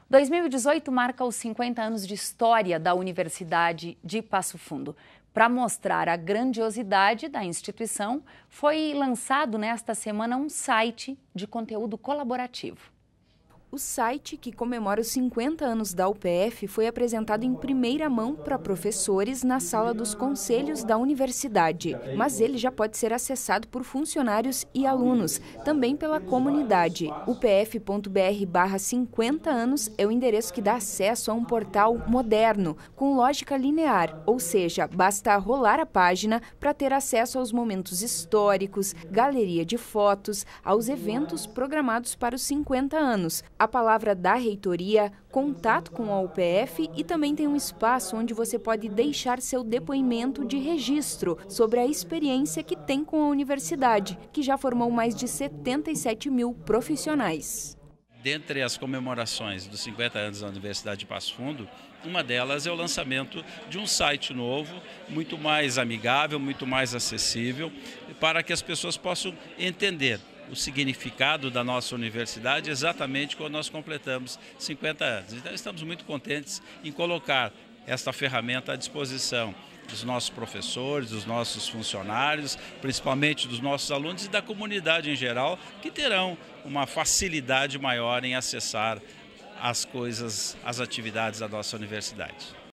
2018 marca os 50 anos de história da Universidade de Passo Fundo. Para mostrar a grandiosidade da instituição, foi lançado nesta semana um site de conteúdo colaborativo. O site, que comemora os 50 anos da UPF, foi apresentado em primeira mão para professores na sala dos conselhos da universidade. Mas ele já pode ser acessado por funcionários e alunos, também pela comunidade. upf.br/50 anos é o endereço que dá acesso a um portal moderno, com lógica linear, ou seja, basta rolar a página para ter acesso aos momentos históricos, galeria de fotos, aos eventos programados para os 50 anos. A palavra da reitoria, contato com a UPF e também tem um espaço onde você pode deixar seu depoimento de registro sobre a experiência que tem com a universidade, que já formou mais de 77 mil profissionais. Dentre as comemorações dos 50 anos da Universidade de Passo Fundo, uma delas é o lançamento de um site novo, muito mais amigável, muito mais acessível, para que as pessoas possam entender o significado da nossa universidade exatamente quando nós completamos 50 anos. Então estamos muito contentes em colocar esta ferramenta à disposição dos nossos professores, dos nossos funcionários, principalmente dos nossos alunos e da comunidade em geral, que terão uma facilidade maior em acessar as coisas, as atividades da nossa universidade.